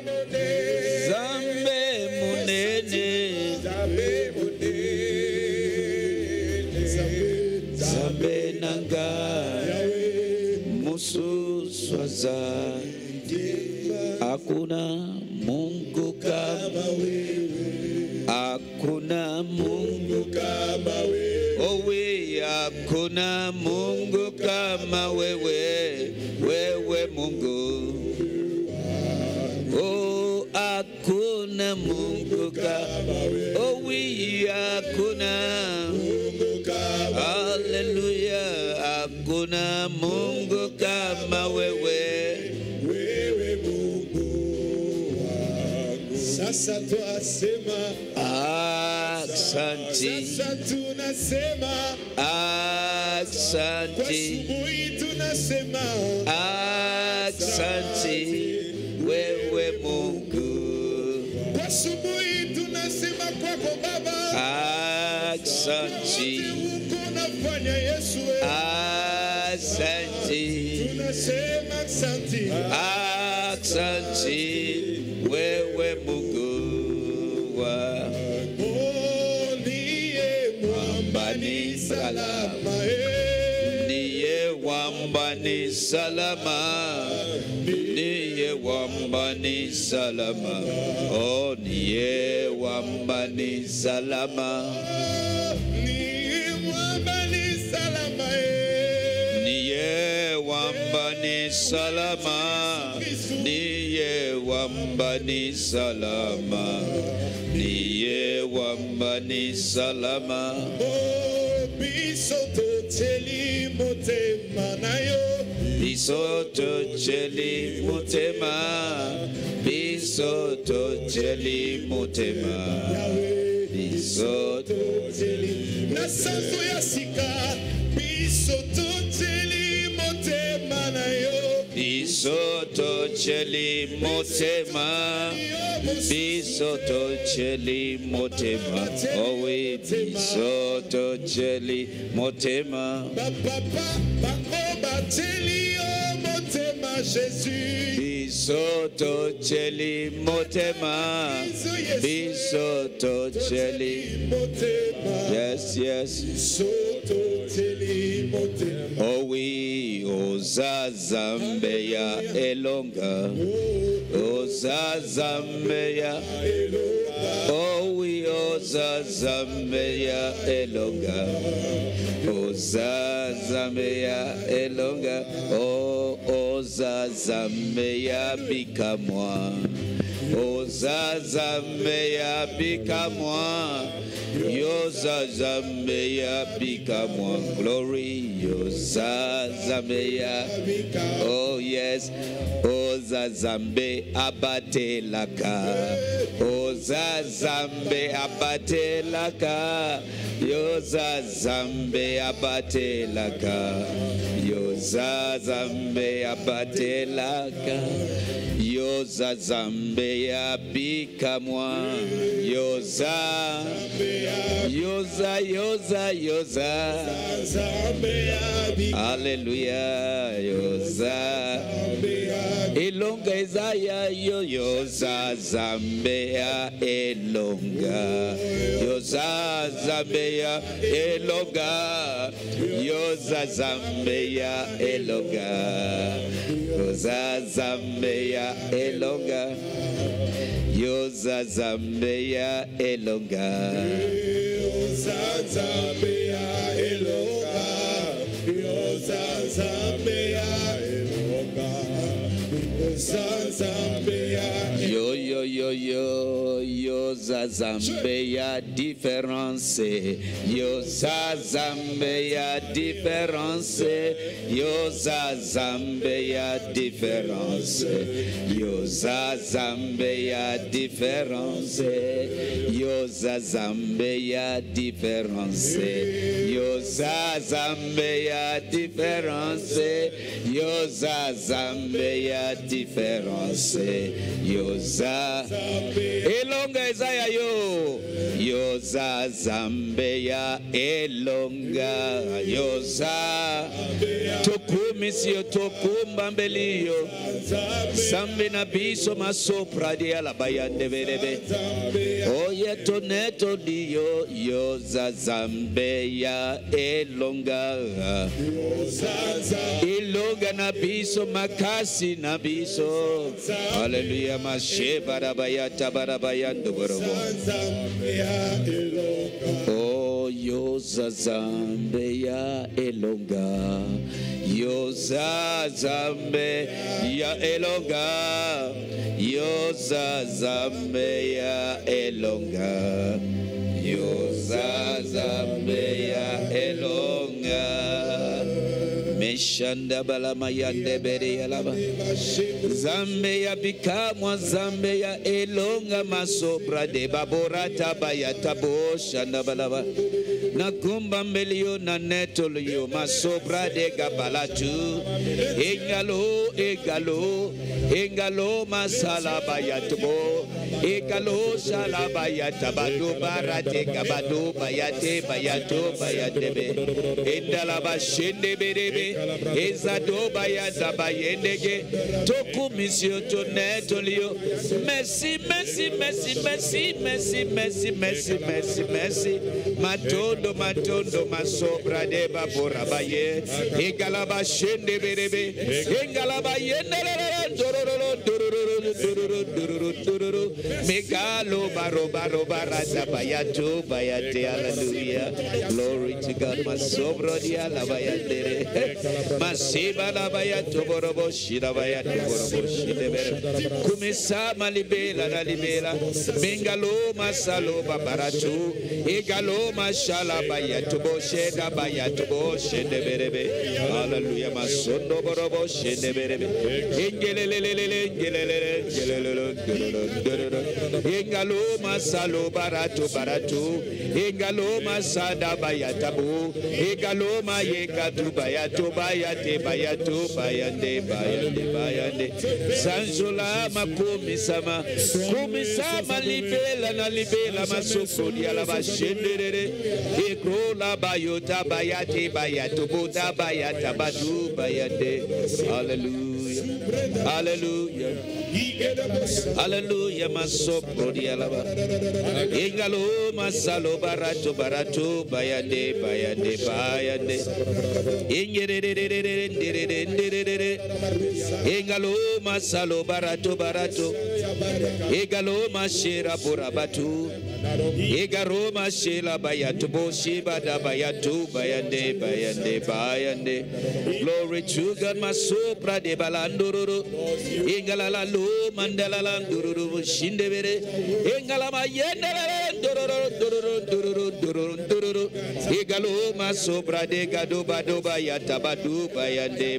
Zambe nanga musu swaza. Hakuna Mungu kama wewe. Hakuna Mungu kama wewe. Owe, hakuna Mungu kama wewe. Wewe Mungu. Oh, hakuna Mungu kama wewe. Owe, hakuna Mungu kama. Hallelujah. Hakuna Mungu kama wewe. Wewe Mungu wangu. Sasa twasema asante. Sasa tunasema asante. Kwa asubuhi tunasema asante. Wewe Mungu. Kwa asubuhi tunasema kwako Baba asante. Unafanya Yesu. Asante. Tunasema asante. Asante. Wewe Mungu wa. Oh, niye mwamba ni salama. Niye mwamba ni salama. Niye mwamba ni salama. Oh, niye mwamba ni salama. Niye mwamba ni salama. Niye mwamba ni salama. Niye mwamba ni salama. Niye mwamba ni salama. Oh, bisoto cheli motema nayo. Bisoto cheli motema. Bisoto cheli motema. Bisoto cheli. Na santo ya sika. Bisoto cheli motema nayo. Bisoto cheli motema. Bisoto cheli motema. Owe bisoto cheli motema. Papa bakoba cheli motema Jésus. Bisoto cheli motema. Bisoto cheli motema. Yes, yes. Bisoto cheli motema. Oh oui, Ozazambe ya elonga. Ozazambe ya elonga. Oh oui, Ozazambe ya elonga. Ozazambe ya elonga. Oh, Ozazambe ya bikamwa. Ozazambe ya bikamwa. Yozazambe ya bikamwa. Glory. Yozazambe ya. Oh yes. Ozazambe abate laka. Ozazambe abate laka. Yozazambe abate laka. Yozazambe abate laka. Yozazambe ya bikamwa. Yoza. Yoza, yoza, yoza. Hallelujah. Yoza. Elonga Isaiah yo yoza zambea elonga. Yoza zambea elonga. Yoza zambea elonga. Yoza zambea elonga. Yoza zambea elonga. Yoza zambea elonga. Yoza zambea elonga. Yo yo yo yo yo zazambe ya différence. Yo zazambe ya différence. Yo zazambe ya différence. Yo zazambe ya différence. Yo zazambe ya différence. Yo zazambe ya différence. Yo zazambe ya différence. Yoza elonga Isaiah yo. Yoza zambea elonga. Yoza tokumisio tokumba mbelio sambe na biso masopra di alabayande berebe oye toneto dio yo zazambe ya elonga na biso makasi na biso haleluya masheba rabayata barabayando borobo oh yo zazambe ya elonga yo zazambe ya elonga yo zazambe ya elonga yo zazambe ya elonga Meshanda balama yande bere yalaba Zambe ya bikamwa zambe ya elonga masobra de baborata bayata bo shanda balaba Nakumba mbelio na netolio masobra de gabalatu Engalo masala bayatubo Egalo shala bayata badu barate gabadu bayate bayato bayatebe Endalaba shende berebe Ezado bayata bayendege Toku misio tonetolio Merci Matondo masobra de babora baye Egalaba shende berebe Engalaba yendere Megalo baro barata bayato bayate hallelujah glory to God masobro dia la bayandere masiba la bayato borobo shira bayato borobo shidebere kumisa malibela na libela mengalo masalo babaratu egalo mashala bayato bosheda bayato boshedebere hallelujah masondo borobo shedebere Engalo masalo baratu Engalo masada bayatabu Engalo mayekatu bayatu bayande Sanjola makumisama Kumisama libela masoko diala bashendere Ekro la bayota bayate bayatu buda bayata badu bayande Hallelujah Hallelujah masopro dialaba Engalo masalo baratu bayande Engalo masalo baratu Egalo mashira burabatu Egaro mashela bayatu boshiba da bayatu bayande glory to God masopra de balanduru Engala lo mandala landuru shindebere Engala mayendere dururu Egalo masobra de gado badoba yatabadu bayande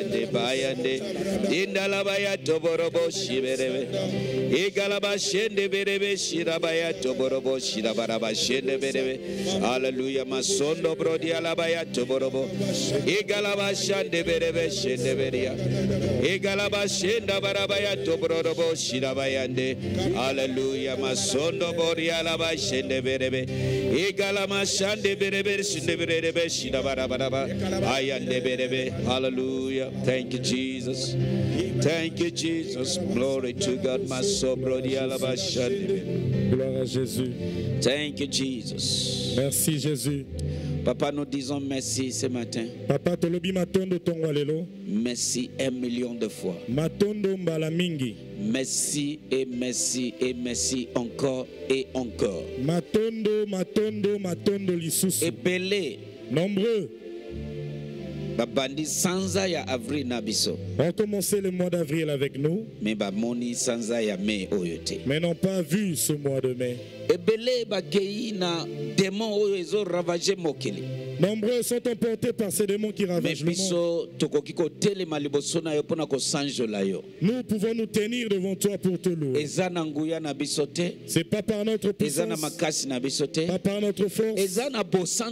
Indala bayato borobo shibere Egala bashende berebe shirabaya toborobo shirabaraba shende berebe hallelujah masondo brodi alabaya toborobo Egala bashande berebe shende beria Egala bashenda barabaya toborobo shirabayande hallelujah masondo bori alaba shende berebe Egala mashande berebe shende berebe shirabaraba ayande berebe hallelujah thank you Jesus glory to God masobro di alaba shande gloire à Jésus. Thank you, Jesus. Merci, Jésus. Papa, nous disons merci ce matin. Papa, tolobi matondo tongo lelo. Merci 1 million de fois. Matondo mbala mingi. Merci et merci et merci encore et encore. Matondo lisusu. Epelé. Nombreux. Babandi sanza ya avril na biso. On commencé le mois d'avril avec nous. Mais bamoni sanza ya mai oyote. Mais n'ont pas vu ce mois de mai. Ebele bakei na démon oyo ezo ravager mokili. Nombreux sont emportés par ces démons qui ravagent le monde. Nous pouvons nous tenir devant toi pour te louer. C'est pas par notre puissance, pas par notre force,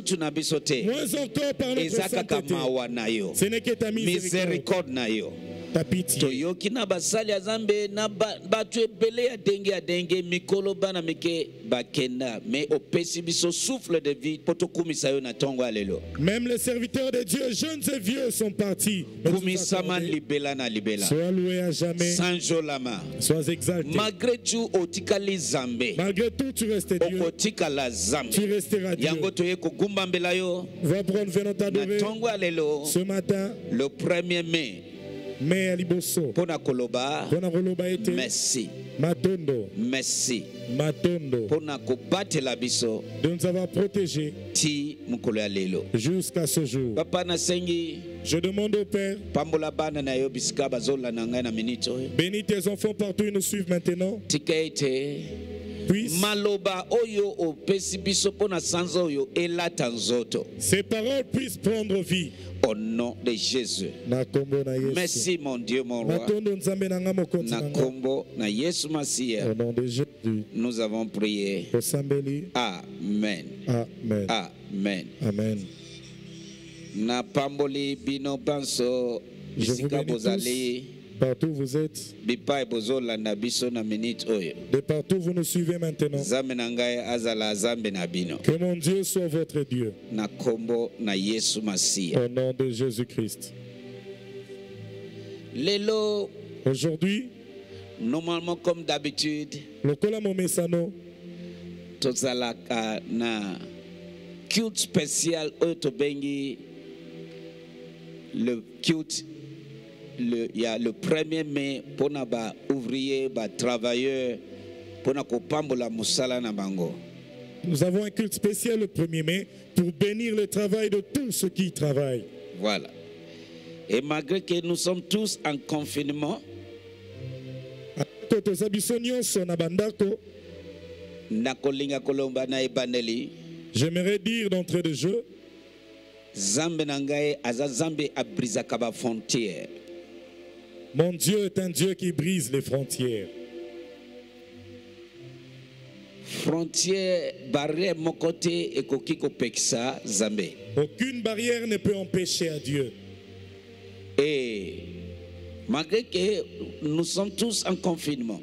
moins encore par notre sainteté. Ce n'est que ta miséricorde. ta pitié. Toyoki na basali ya Nzambe na batu ebele ya denge mikolo bana mike bakenda mais opesi biso souffle de vie potokumisa yo na tongo alelo. Même les serviteurs de Dieu, jeunes et vieux, sont partis. Kumisa libela na libela. Sois loué à jamais. Sanjolama. Sois exalté. Malgré tout otikali Nzambe. Malgré tout tu restes Dieu. Okotikala Nzambe. Tu resteras Dieu. Yango toye kugumba mbela yo. Va prendre venons t'adorer. Na tongo alelo. Ce matin. Le 1er mai. Mais aliboso. Pona koloba. Pona koloba ete. Merci. Matondo. Merci. Matondo. Pona kobate la biso. De nous avoir protégés. Ti mukolo ya lelo. Jusqu'à ce jour. Papa na sengi. Je demande au Père. Pambola bana na yo bisika bazola na ngai na minute. Bénis tes enfants partout, ils nous suivent maintenant. Tikaete. Puisse. Maloba oyo opesi biso pona sanzo oyo elata nzoto. Ces paroles puissent prendre vie. Au nom de Jésus. Merci mon Dieu, mon roi. Na kombo na Yesu Masiya. Au nom de Jésus. Nous avons prié. Amen. Amen. Amen. Amen. Na pamboli bino banso bisika bozali. Partout où vous êtes, de partout vous nous suivez maintenant. Que mon Dieu soit votre Dieu. Au nom de Jésus-Christ. Aujourd'hui, normalement comme d'habitude, na culte spécial le culte. Il y a le 1er mai pour les ouvriers, les travailleurs, pour la musala na bango. Nous avons un culte spécial le 1er mai pour bénir le travail de tous ceux qui y travaillent. Voilà. Et malgré que nous sommes tous en confinement, j'aimerais dire d'entrée de jeu, Zambe nangaye azazambe abrizaka ba frontière. Mon Dieu est un Dieu qui brise les frontières. Frontière, barrière, mon côté, et kokiko peksa, Zambé. Aucune barrière ne peut empêcher à Dieu. Et malgré que nous sommes tous en confinement,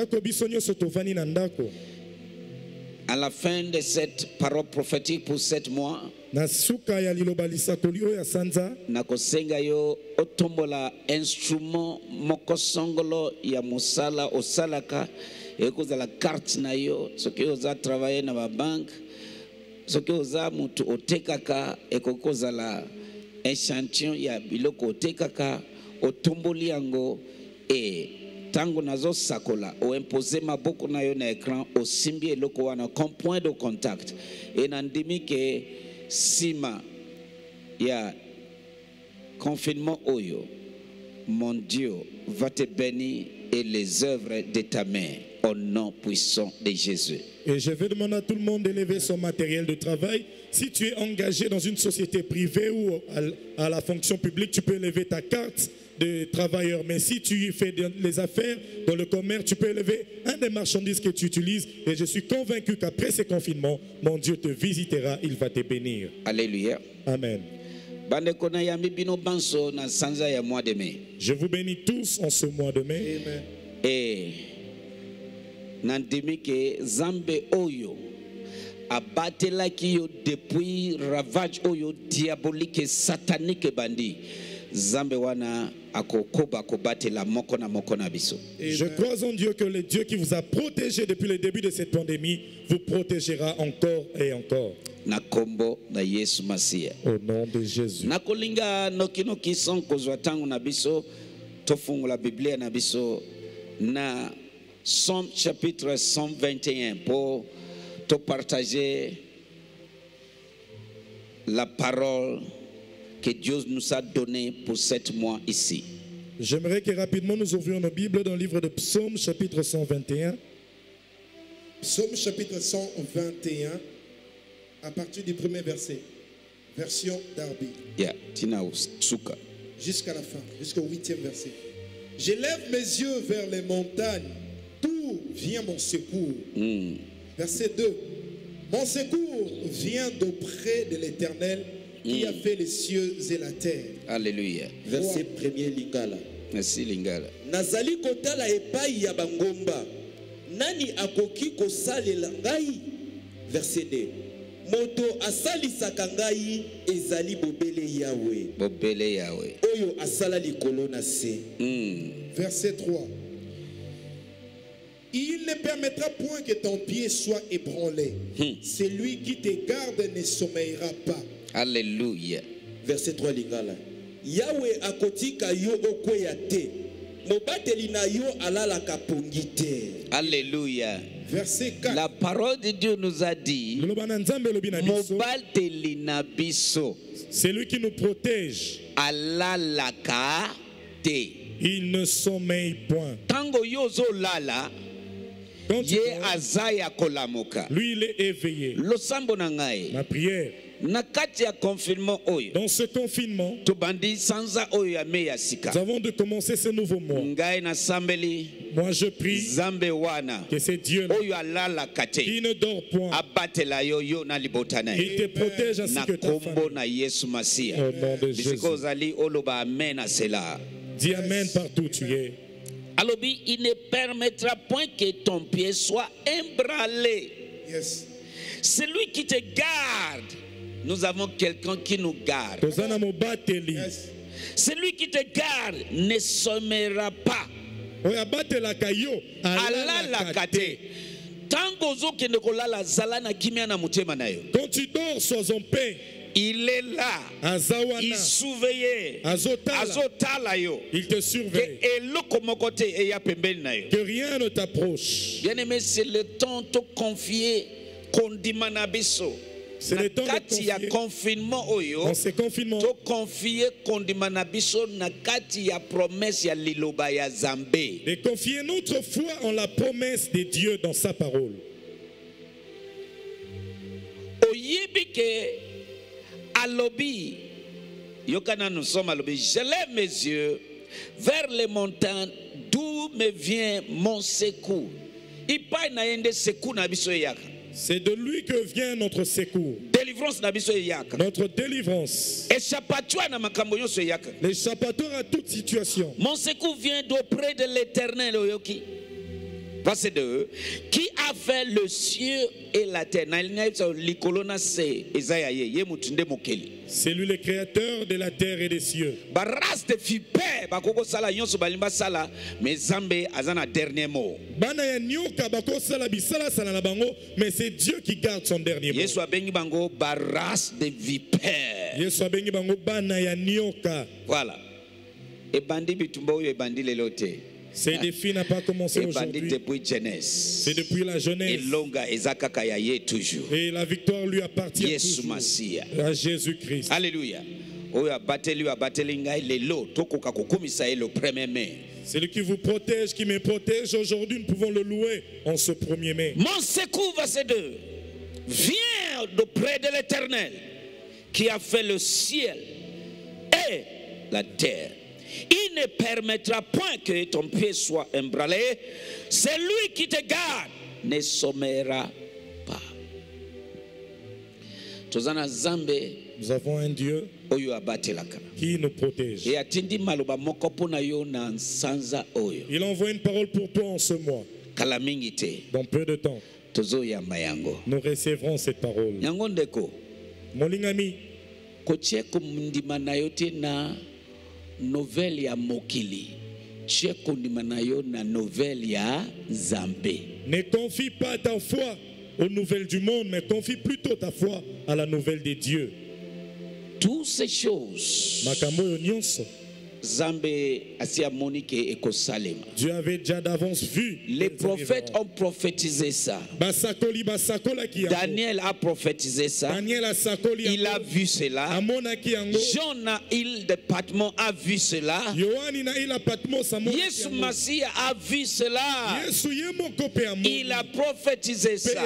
à la fin de cette parole prophétique pour 7 mois, nakosenga yo otombola instrument mokosongolo ya musala osalaka ekozala carte na yo soki oza travailler na ba banque soki oza mutu otekaka ekokozala échantillon ya biloko otekaka otomboli yango e tango nazo sakola o imposer maboko na yo na écran osimbi eloko wana comme point de contact et nandimi ke sima ya confinement oyo, mon Dieu va te bénir et les œuvres de ta main au nom puissant de Jésus. Et je vais demander à tout le monde d'élever son matériel de travail. Si tu es engagé dans une société privée ou à la fonction publique, tu peux élever ta carte de travailleur. Mais si tu fais les affaires dans le commerce, tu peux élever un des marchandises que tu utilises. Et je suis convaincu qu'après ces confinements, mon Dieu te visitera, il va te bénir. Alléluia. Amen. Je vous bénis tous en ce mois de mai. Amen. Et nandimi ke Zambe oyo abatelaki yo depuis ravage oyo diabolique satanique bandi Zambe wana akokoba kobatela moko na biso. Je crois en Dieu que le Dieu qui vous a protégé depuis le début de cette pandémie vous protégera encore et encore. Na kombo na Yesu Masiya. Au nom de Jésus. Na kolinga nokinoki son kozwa tango na biso tofungola Biblia na biso na Somme chapitre 121 pour te partager la parole que Dieu nous a donnée pour 7 mois ici. J'aimerais que rapidement nous ouvrions nos Bibles dans le livre de Psaume chapitre 121. Psaume chapitre 121 à partir du premier verset. Version Darby. Jusqu'à la fin, jusqu'au 8e verset. J'élève mes yeux vers les montagnes. D'où vient mon secours? Verset 2. Mon secours vient d'auprès de l'Éternel qui a fait les cieux et la terre. Alléluia. Verset 1er Lingala. Merci Lingala. Nazali kotala epai ya bangomba. Nani akoki kosalela ngai? Verset 2. Moto asalisaka ngai ezali bobele Yahweh. Bobele Yahweh. Oyo asala likolo na se. Verset 3. Il ne permettra point que ton pied soit ébranlé. Celui qui te garde ne sommeillera pas. Alléluia. Verset 3 lingala. Yahweh akotika yo okweya te. Mobateli na yo alala kapongi te. Alléluia. Verset 4. La parole de Dieu nous a dit Mobateli na biso. C'est lui qui nous protège. Alalaka te. Il ne sommeille point. Tango yozo lala. Ye azaya kolamuka. Lui il est éveillé. Losambo na ngai. Ma prière. Nakati ya confinement oyo. Dans ce confinement, tubandi sanza oyo ya meya sika. Nous avons de commencer ce nouveau mois. Ngai na sambeli. Moi je prie Zambe wana. Que c'est Dieu oyo alala kate. Qui ne dort point. Abatela yo yo na libotana. Il te protège ainsi que ta famille. Na Yesu Masia. Au nom de Jésus. Biskozali oloba amen à cela. Dis amen partout où tu es. Alobi, il ne permettra point que ton pied soit ébranlé. Yes. Celui qui te garde. Nous avons quelqu'un qui nous garde. Yes. Celui qui te garde ne sommeillera pas. Quand tu dors, sois en paix. Il est là. Il surveille. Il te surveille. Que rien ne t'approche. Bien-aimé, c'est le temps de confier Kondimanabiso. C'est le temps de confinement dans ces confinements. To confier Kondimanabiso na kati ya promesse ya liloba ya Zambe. De confier notre foi en la promesse de Dieu dans sa parole. Oyebike alobi yokana nous sommes alobi. Je lève mes yeux vers les montagnes d'où me vient mon secours. Ipai na yende secours na biso yaka. C'est de lui que vient notre secours. Délivrance na biso yaka. Notre délivrance. Échappatoire na makambo nyonso yaka. L'échappatoire à toute situation. Mon secours vient d'auprès de l'Éternel oyoki. Verset 2. Qui a fait le ciel et la terre? C'est lui le créateur de la terre et des cieux. Mais c'est Dieu qui garde son dernier mot. Voilà. Ces défis n'ont pas commencé aujourd'hui. C'est depuis la jeunesse. Et la victoire lui appartient toujours. À Jésus-Christ. Alléluia. C'est lui qui vous protège, qui me protège. Aujourd'hui, nous pouvons le louer en ce 1er mai. Mon secours, verset 2, vient d'auprès de l'Éternel qui a fait le ciel et la terre. Il ne permettra point que ton pied soit ébranlé. C'est lui qui te garde, ne sommeillera pas. Nous avons un Dieu qui nous protège. Il envoie une parole pour toi en ce mois. Dans peu de temps, nous recevrons cette parole. Mon ami, nouvelle ya mokili cheko ndimanayo na nouvelle ya Zambe. Ne confie pas ta foi aux nouvelles du monde, mais confie plutôt ta foi à la nouvelle de Dieu. Toutes ces choses Zambe asia monike ekosalema. Dieu avait déjà d'avance vu. Les prophètes ont prophétisé ça. Daniel a prophétisé ça. Il a vu cela. Jean a il de Patmos a vu cela. Yesu Masia a vu cela. Il a prophétisé ça.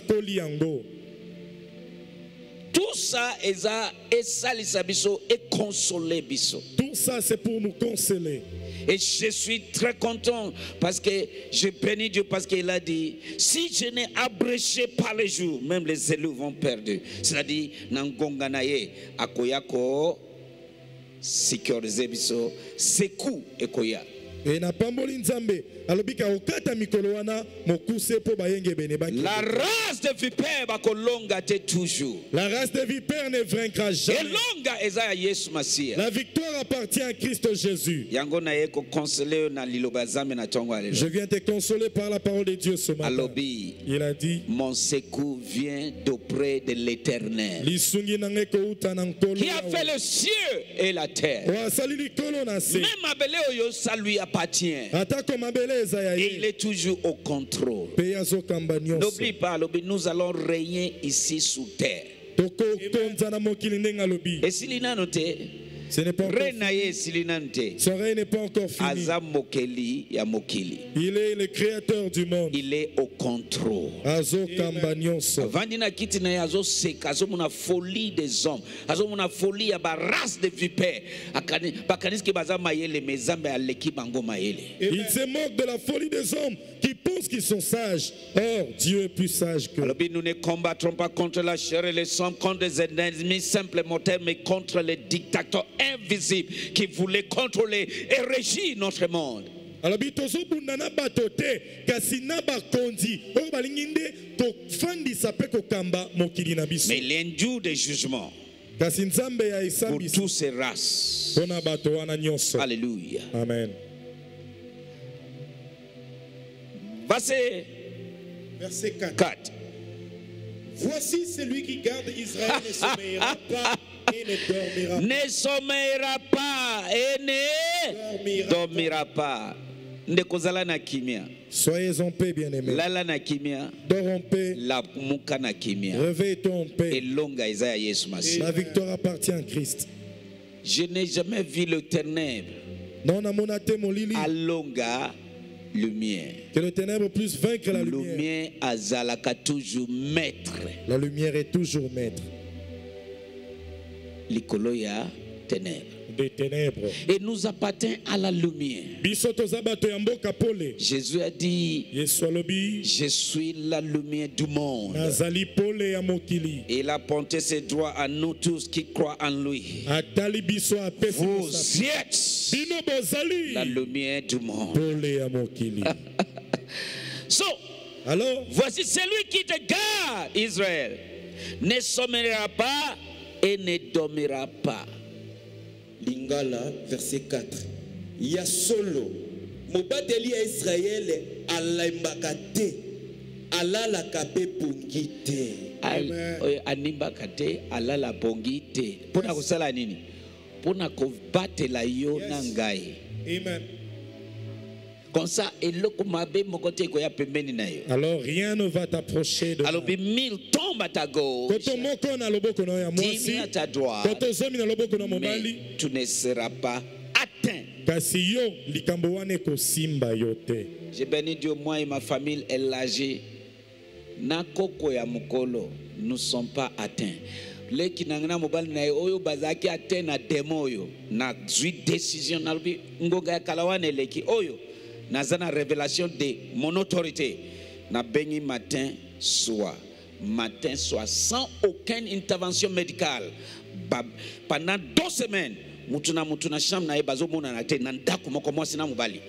Tout ça est biso et consoler biso. Tout ça c'est pour nous consoler. Et je suis très content parce que je bénis Dieu parce qu'il a dit si je n'ai abrégé pas les jours, même les élus vont perdre. C'est-à-dire nangonganaye akoyako sécuriser biso secours ekoya. Et na pamboli nzambe alobika okata mikolo wana mokuse po bayenge bene baki. La race de vipère bakolonga te toujours. La race de vipères ne vaincra jamais. Elonga ezaya Yesu Masia. La victoire appartient à Christ Jésus. Yango na yeko consoler na liloba zambe na tongo alelo. Je viens te consoler par la parole de Dieu ce matin. Alobi. Il a dit, mon secours vient d'auprès de l'Éternel, Lisungi nange ko uta na nkolo qui a fait le ciel et la terre. wa sali likolo na se. Même Abelé Oyo, ça lui appartient. Atako mabele eza ya Et ye. il est toujours au contrôle. Pe yazo kamba nyonso. N'oublie pas, Alobi, nous allons régner ici sous terre. Toko konza na mokili ndenga lobi. Et s'il n'a noté, Ce n'est pas encore fini. Renaye s'il n'a noté, Son règne n'est pas encore fini. Aza Mokeli ya Mokili. Il est le créateur du monde. Il est au contrôle. Azo kamba nyonso. Vandina kiti na azo seka, azo mona folie des hommes, azo mona folie ya ba race de vipères. Akani bakaniski baza mayele mezambe aleki bango mayele. Il se moque de la folie des hommes qui pensent qu'ils sont sages. Or, Dieu est plus sage que. Alors, nous ne combattrons pas contre la chair et le sang, contre des ennemis simples mortels, mais contre les dictateurs invisibles qui voulaient contrôler et régir notre monde. Alors, bitozo bundana batote kasi na bakonzi o balinginde to fandi sape ko kamba mokili na biso. Mais il y a un jour de jugement Kasi nzambe ya pour isambisi toutes ces races. pona bato wana nyonso. Alléluia. Amen. Verset Verset 4. 4. Voici celui qui garde Israël ne sommeillera pas et ne dormira Ne sommeillera pas et ne dormira pas. Ndekozala na kimia. Soyez en paix, bien-aimés. Lala na kimia. Dors en paix. La muka na kimia. Réveille-toi en paix. Elonga Isaiah Yesu Masi. La victoire appartient à Christ. Je n'ai jamais vu le ténèbre Non, na monate molili. alonga lumière. Que le ténèbre puisse vaincre la lumière. Lumière azalaka toujours maître. La lumière est toujours maître Likolo ya ténèbre. des ténèbres. Et nous appartient à la lumière. Biso toza bato ya mboka pole. Jésus a dit, Yesu alobi je suis la lumière du monde. nazali pole ya mokili. Et il a pointé ses doigts à nous tous qui croient en lui. Atali biso apesi Vous mosapi. êtes Bino bozali la lumière du monde. pole ya mokili. So, Alors, voici celui qui te garde, Israël, ne sommeillera pas et ne dormira pas. Lingala, verset 4. Ya solo, mobateli ya Israël alaimbaka te, alalaka pe pongi te. Animbaka te alala pongi te. Pona kosala nini? Pona kobatela yo na ngai. Amen. Comme ça, eloko mabe mokote koya pembeni na yo. alors rien ne va t'approcher de Alors, 1000 tombent à ta gauche, koto moko na loboko na yo ya 10 mwasi, 000 à ta droite, koto zomi na loboko na mobali, mais tu ne seras pas atteint. kasi yo likambo wana ekosimba yo te. J'ai béni Dieu, moi et ma famille élargie. Na koko ya mukolo, nous ne sommes pas atteints. Les qui n'ont pas mobile na oyo bazaki atteint na demo oyo. Na zui décision na lubi ngoga ya kalawane leki oyo. Na zana révélation de mon autorité. Na bengi matin soir. Matin soir sans aucune intervention médicale. Pendant 2 semaines, mutuna sham na ebazo mona na te na ndako moko mwasi na mobali.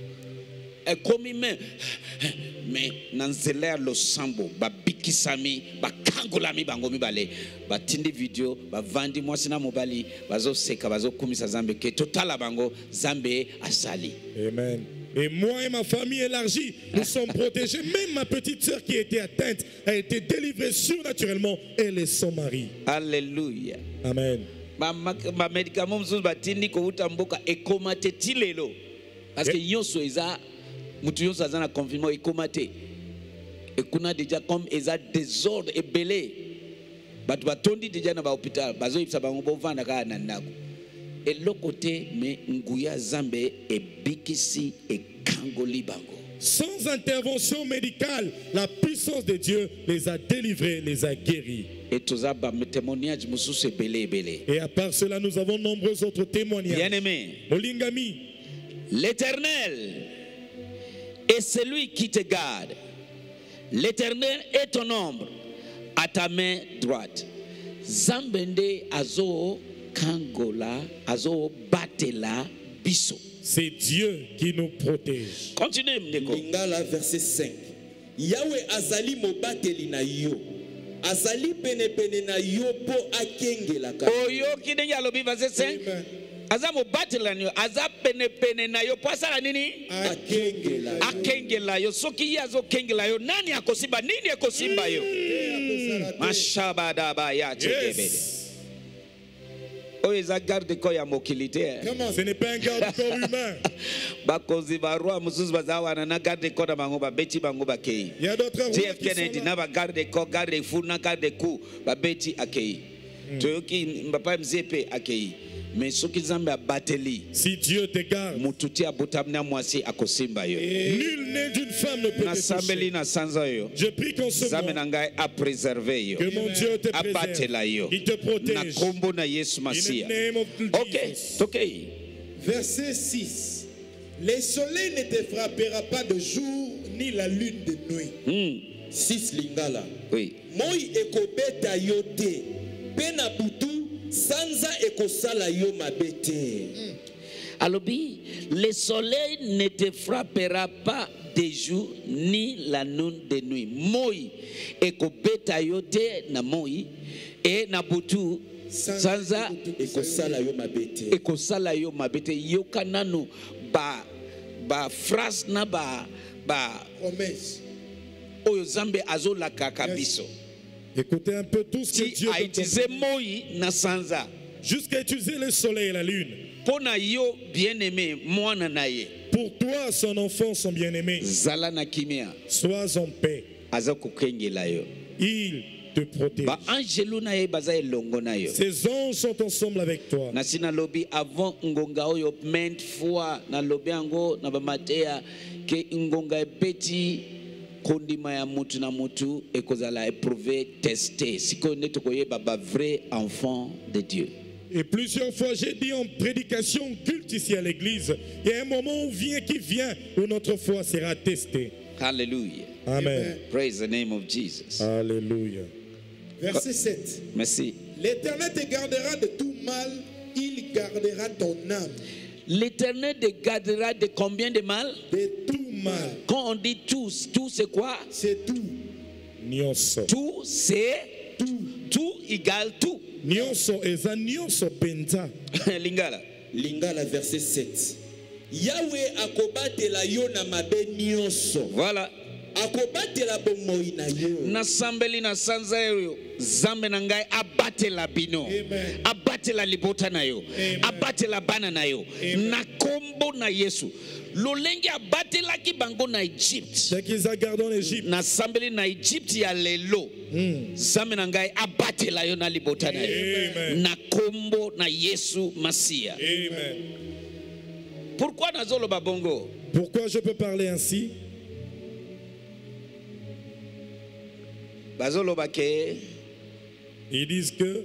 Ekomi mais nanzelea losambo babikisami bakangolami bango mibale batindi video bavandi mwasi na mobali bazoseka bazokumisa zambe ke totala bango zambe asali. Amen. Et moi et ma famille élargie, nous sommes protégés. Même ma petite sœur qui était atteinte a été délivrée surnaturellement. Elle et son mari. Alléluia. Amen. Ma médicament mzuzu batindi ko utamboka ekomate tilelo. Parce que yonso eza mutu yonso azana confinement ekomate. Et qu'on a déjà comme eza désordre et belé. Batu batondi déjà na ba hôpital bazo yipsa bango bovanda ka na ndako. Et l'autre côté, mais Nguya Zambe et Bikisi et Kangoli Bango. Sans intervention médicale, la puissance de Dieu les a délivrés, les a guéris. Et tout ça, témoignage, c'est belé, belé. Et à part cela, nous avons nombreux autres témoignages. Bien aimé, Molingami, l'Éternel est celui qui te garde. L'Éternel est ton ombre à ta main droite. Zambende azo kangola azo batela biso. C'est Dieu qui nous protège. Continuez ndeko. Lingala verset 5. Yahweh azali mobateli na yo. Azali pene pene na yo po akengela ka. Oyo kidenge alobi verset 5. Amen. Aza mobatela na yo, aza pene pene na yo po asala nini? Akengela. Akengela yo. Soki ye azo kengela yo, nani akosimba? Nini akosimba yo? Mashabadaba ya chekebede. Yes. Oyo eza garde corps ya mokili te. Comment? Ce n'est pas un garde-corps humain. Bakozi barwa mususu bazawana na garde corps na bango babeti bango bakei. Il y a d'autres rois JF qui sont Kennedy là. na ba garde corps, garde fou na garde coup babeti akei. Toyoki mbapa mzepe akei. Mais soki Nzambe abateli Si Dieu te garde, mututi abotamna mwasi akosimba yo. nul né d'une femme ne peut Na te sambeli toucher. na sanza yo. Je prie qu'en ce Nzambe moment, na ngai a préserver yo. que mon Dieu te Abatela préserve. yo. Il te Na protège. kombo na Yesu In Masia. the name of OK, Jesus. tokei. Verset 6. Le soleil ne te frappera pas de jour, ni la lune de nuit. 6 lingala. Oui. Moi ekobeta yo te. Pe na butu sanza ekosala yo mabe te. Alobi, le soleil ne te frappera pas de jour ni la lune de nuit. Moi, ekobeta yo te na moi e na butu sanza Ekosala yo mabe te. ekosala yo mabete yoka nanu ba phrase na ba Promesse. oyo Nzambe azolaka kabiso. Écoutez un peu tout ce que Ti Dieu a te utilisé moi na sanza. Jusqu'à utiliser le soleil et la lune. Pona yo bien-aimé mwana na ye. Pour toi, son enfant, son bien-aimé, Zala na kimia sois en paix. aza kokengela yo. Il te protège. Ba angelo na ye baza elongo na yo. Ses anges sont ensemble avec toi. Na sina lobi avant ngonga oyo maintes fois na lobi yango na bamatea ke ngonga ebeti kondima ya mutu na mutu ekozala éprouvé testé sikoyo nde tokoyeba ba vrai enfant de Dieu. Et plusieurs fois, j'ai dit en prédication culte ici à l'église, il y a un moment qui vient où notre foi sera testée. Hallelujah. Amen. Praise the name of Jesus. Alléluia. Verset 7. Merci. L'Éternel te gardera de tout mal, il gardera ton âme. L'Éternel te gardera de combien de mal? De tout mal. Quand on dit tous, tout c'est quoi? C'est tout. Nyonso. Tout c'est tout égale tout. Nyonso eza nyonso penza. Lingala. Lingala verset 7. Yahweh akobatela yo na mabe nyonso. Voilà. Akobatela bomoi na yo. Na sambeli na sanza yo Nzambe na ngai abatela bino. Amen. Abatela libota na yo. Amen. Abatela bana na yo. Na kombo na Yesu. Lolenge abatelaki bango na Egypte. Dès qu'ils a gardé en Égypte, Na sambeli na Egypte ya lelo. Nzambe na ngai abatela yo na libota na yo. Amen. Na kombo na Yesu Masia. Amen. Pourquoi nazoloba bongo? Pourquoi je peux parler ainsi? Bazoloba ke Ils disent que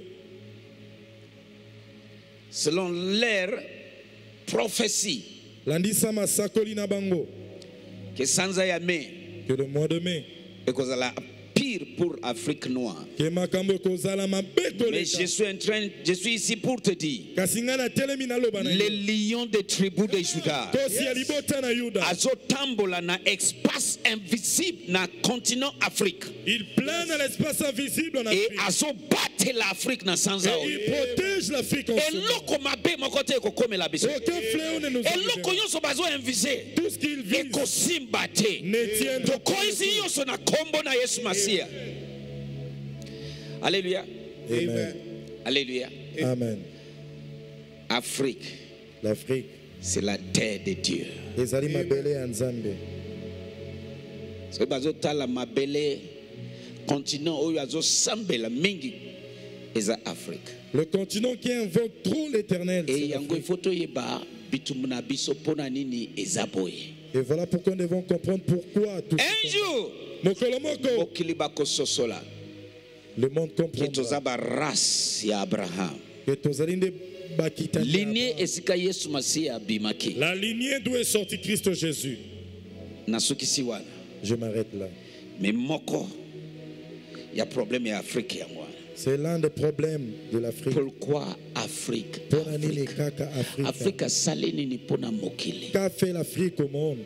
selon leur prophétie Landisa Masakoli na bango, que sanza ya mai que le mois de mai, ekozala pire pour Afrique noire. que makambo kozala mabe Mais koleka. je suis ici pour te dire, Kasinga na telemi na loba na les yo. lions des tribus de Juda Kosi ya libota na Yuda. azotambola na espace invisible na continent Afrique Il plane à l'espace invisible en et Afrique. azobatela l'Afrique na sanza Et oyo. il protège l'Afrique en ce moment. Eloko mabe moko te ekokomela biso. Aucun fléau ne nous Eloko arrive. nyonso bazo-invise Tout ce qu'il vise ekosimba te. ne tiendra pas. Tokoisi nyonso na kombo na Yesu Masia. Alléluia. Amen. Alléluia. Amen. Afrique, L'Afrique. c'est la terre de Dieu. Ezali mabele ya Nzambe. Soki bazotala mabele continent oyo azosambela mingi eza Afrique. Le continent qui invoque trop l'éternel. Et c'est yango l'Afrique. ifo toyeba bitumbu na biso mpona nini eza boye. Et voilà pourquoi nous devons comprendre pourquoi tout Un jour Mokolo moko, mokili bakososola le monde ke comprend toza barace ya Abraham. que tozali nde bakitani ya Lignée Abraham. esika Yesu Masia abimaki. La lignée d'où est sorti Christ Jésus. Nasukisi wana. Je m'arrête là. Mais moko Il y a problème en Afrique. C'est l'un des problèmes de l'Afrique. Pourquoi Afrique? Afrique. Afrique salini ni pona mokili. Qu'a fait l'Afrique au monde?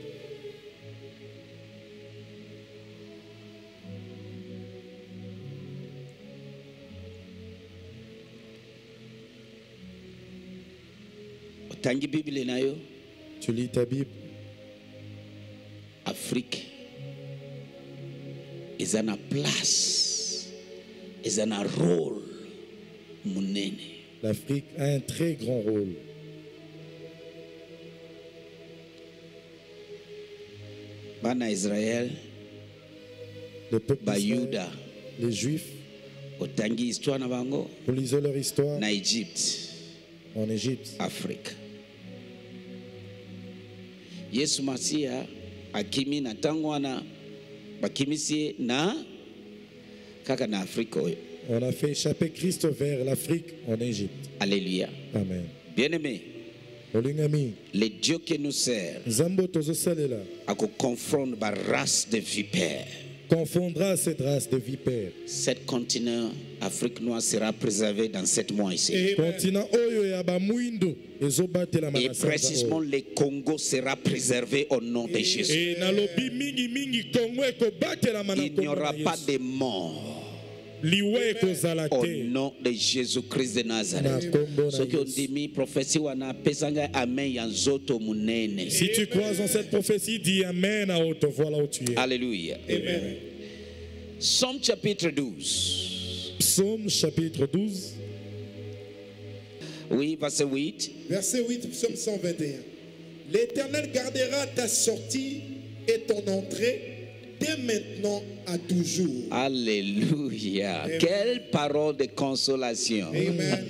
Tangi Bible nayo. Tu lis ta Bible. Afrique. Ils ont une place. Ils ont un rôle. L'Afrique a un très grand rôle. Bana Israël, le peuple Bayuda, les Juifs, otangi histoire na bango, pour liser leur histoire na Égypte, en Égypte, Afrique. Yesu Masia akimi na tangwana bakimisi na kaka na Afrique. On a fait échapper Christ vers l'Afrique en Égypte. Alléluia. Amen. Bien-aimé, le Dieu que nous sert a confondre la race de vipères. Confondra cette race de vipères. Cet continent Afrique noire sera préservé dans 7 mois ici. Et précisément le Congo sera préservé au nom de Jésus. Il n'y aura pas de mort. Au nom de Jésus-Christ de Nazareth. Si tu crois en cette prophétie, dis Amen à haute voix là où tu es. Alléluia. Amen. Psaume chapitre 12. Psaume chapitre 12. Oui, verset 8. Verset 8, psaume 121. L'Éternel gardera ta sortie et ton entrée dès maintenant à toujours. Alléluia. Amen. Quelle parole de consolation. Amen.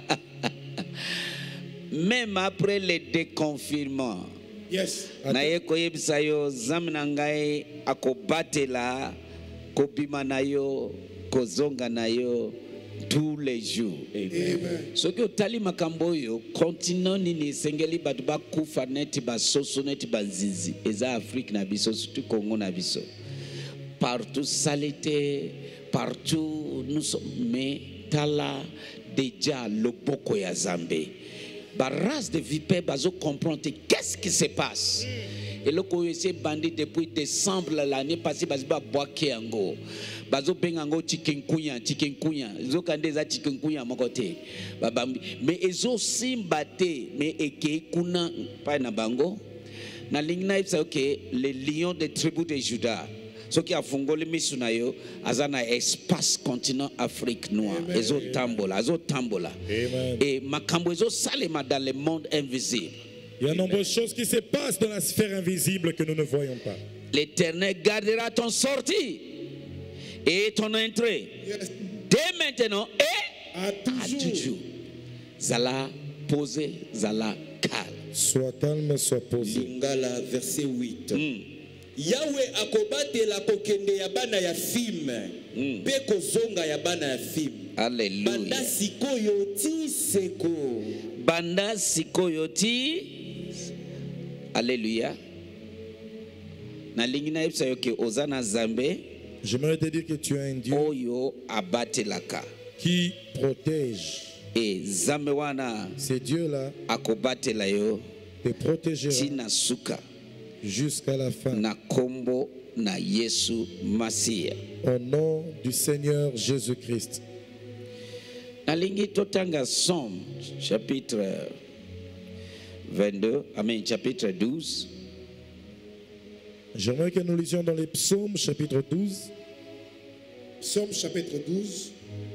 Même après le déconfinement. Yes. Naye koyebisa yo zamna ngai akobatela kobima nayo kozonga nayo tous les jours. Amen. Soki otali makambo yo continent nini sengeli batu bakufa neti basoso neti banzinzi eza Afrique na biso surtout Congo na biso. Partout saleté, partout nous sommes, mais tala déjà le boko ya Zambé. La race de vipères bazo comprendre qu'est-ce qui se passe. Et le koyese bandit depuis décembre l'année passée bazo ba boake yango. Bazo bengango chikungunya. Zo kandeza chikungunya mokote. Mais ezo simbate mais eke kuna pa na bango. Na lingna ipsa okay les lions des tribus de Juda. Ce qui a fongolé misunayo azana espace continent Afrique noire ezo tambola et makambo ezo salema dans le monde invisible. Il y a de nombreuses choses qui se passent dans la sphère invisible que nous ne voyons pas. L'Éternel gardera ton sortie et ton entrée dès maintenant et à toujours. Zala posé, zala calme. Sois calme, sois posé. Lingala verset 8. Yahweh akobatela kokende ya bana ya film pe kozonga ya bana ya film. Alléluia. Banda sikoyo ti seko. Banda sikoyo ti. Alléluia. Na lingina ipsa yoke ozana zambe. J'aimerais te dire que tu as un Dieu oyo abatelaka qui protège. Et zambe wana ce Dieu là akobatela yo te protégera tina suka jusqu'à la fin. Na kombo na Yesu Masia. Au nom du Seigneur Jésus-Christ. Nalingi totanga Somme chapitre 22, amen, chapitre 12. J'aimerais que nous lisions dans les psaumes chapitre 12. Psaume chapitre 12.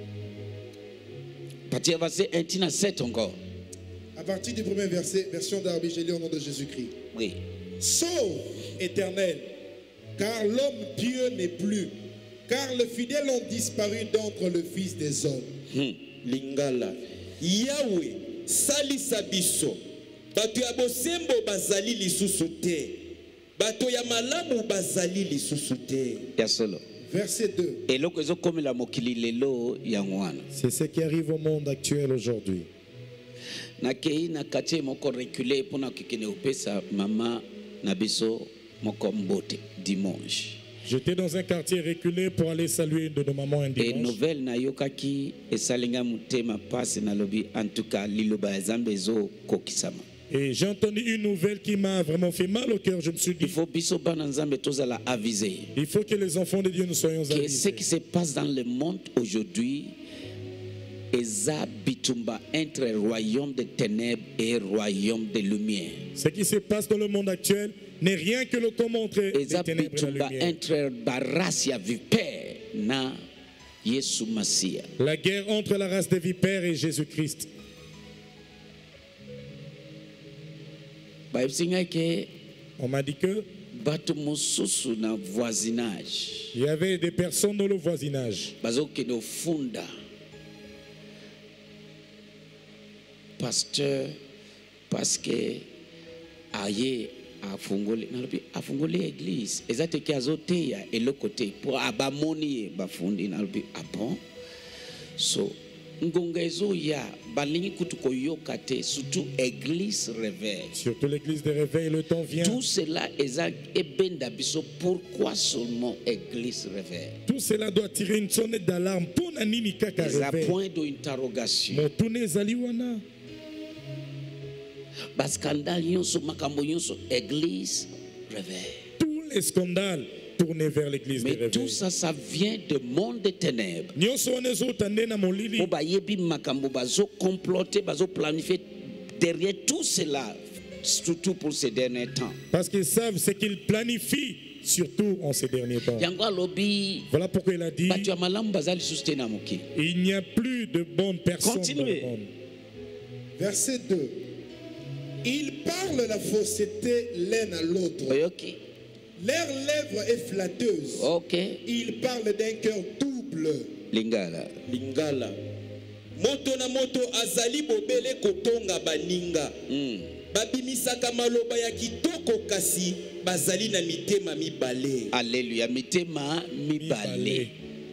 Partir verset 1 à 7 encore. À partir du premier verset, version d'Arbi, j'ai lu au nom de Jésus-Christ. Oui. Sauve, Éternel, car l'homme pieux n'est plus, car les fidèles ont disparu d'entre le Fils des hommes. Lingala. Yahweh, salisa biso. Bato ya bosembo bazali lisusu te. Bato ya malamu bazali lisusu te. Ya solo. Verset 2. Et loko ezo komi la mokili lelo yangwana. C'est ce qui arrive au monde actuel aujourd'hui. Na kei na quartier moko reculé pour na kikene opesa mama na biso moko mbote dimanche. J'étais dans un quartier reculé pour aller saluer une de nos mamans un Et dimanche. nouvelle na yokaki esalinga mutema pasi na lobi en tout cas liloba ya Nzambe ezo kokisama. Et j'ai entendu une nouvelle qui m'a vraiment fait mal au cœur. Je me suis Il dit, faut biso bana Nzambe tozala aviser il faut que les enfants de Dieu nous soyons que ce avisés. qui se passe dans le monde aujourd'hui eza bitumba entre royaume de ténèbres et royaume de lumière. Ce qui se passe dans le monde actuel n'est rien que le commun entre les Eza ténèbres et la bitumba lumière. entre barasi ya vipere na Yesu Masia. La guerre entre la race des vipères et Jésus-Christ. Bayebisinga ke On m'a dit que bato mosusu na voisinage il y avait des personnes dans le voisinage. bazokende ofunda pasteur parce que aye afungoli église eza teke azoteya eloko te po abamoni ye bafundi nalobi bon so ngonga ezoya balingi kutu koyoka te surtout église réveil. Surtout l'église des réveils, le temps vient. Tout cela eza ebenda biso pourquoi seulement église réveil. Tout cela doit tirer une sonnette d'alarme. Pour nini kaka Eza réveil. point d'interrogation. Motune ezali wana. Baskandal nyonso makambo nyonso église réveil. Tous les scandales tournés vers l'église des Mais tout réveils. ça, ça vient du monde des ténèbres. Nyonso wana ezotande na molili. Po bayebi makambo bazo comploter, bazo planifier derrière tout cela, surtout pour ces derniers temps. Parce qu'ils savent ce qu'ils planifient, surtout en ces derniers temps. Yango alobi Voilà pourquoi il a dit, bato ya malamu bazali suste na moki. il n'y a plus de bonnes personnes dans Continuez. le monde. Verset 2. Ils parlent la fausseté l'un à l'autre. Oyoki. Leur lèvre est flatteuse. OK. Ils parlent d'un cœur double. Lingala. lingala moto na moto azali bobele kotonga baninga babimisaka maloba ya kitoko kasi bazali na mitema mibale. Alléluia. Mitema mibale.